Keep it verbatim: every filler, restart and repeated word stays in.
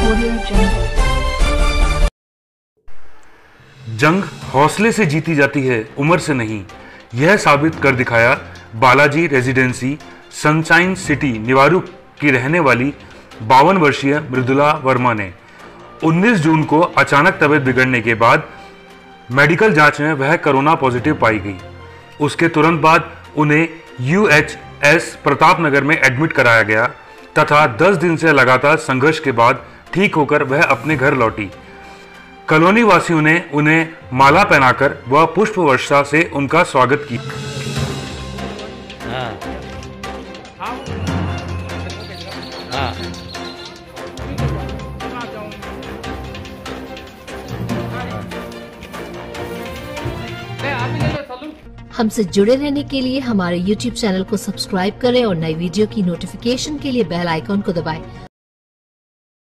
जंग हौसले से जीती जाती है, उम्र से नहीं। यह साबित कर दिखाया बालाजी रेजिडेंसी सनशाइन सिटी निवारू की रहने वाली बावन वर्षीय मृदुला वर्मा ने। उन्नीस जून को अचानक तबीयत बिगड़ने के बाद मेडिकल जांच में वह कोरोना पॉजिटिव पाई गई। उसके तुरंत बाद उन्हें यू एच एस प्रतापनगर में एडमिट कराया गया तथा दस दिन से लगातार संघर्ष के बाद ठीक होकर वह अपने घर लौटी। कॉलोनी वासियों ने उन्हें माला पहनाकर व पुष्प वर्षा से उनका स्वागत किया। हाँ। हाँ। हमसे जुड़े रहने के लिए हमारे यूट्यूब चैनल को सब्सक्राइब करें और नई वीडियो की नोटिफिकेशन के लिए बेल आइकॉन को दबाएं।